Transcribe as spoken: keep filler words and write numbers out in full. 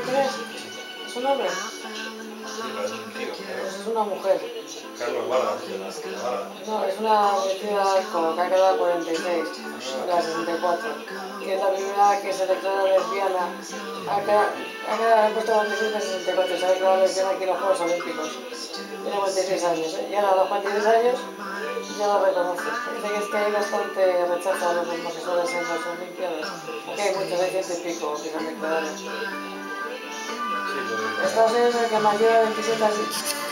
quién es? ¿Es un hombre? Sí, parece un tío, Pues pero... es una mujer. Carlos Vargas, de la, de la Vargas. No, es una metida como que ha quedado a cuarenta y seis, la sesenta y cuatro, que es la primera que se declara lesbiana. Ha quedado, ha quedado, ha puesto cuarenta y seis de sesenta y cuatro, se ha declarado lesbiana aquí en los Juegos Olímpicos. Tiene cuarenta y seis años, ¿eh? Y ahora a los cuarenta y seis años ya lo reconoce. Dice que es que hay bastante rechazo a los homosexuales en las Olimpiadas. Aquí hay muchos, hay ciento y pico que se han declarado. Sí, porque... Estados Unidos es el que más lleva veintisiete años.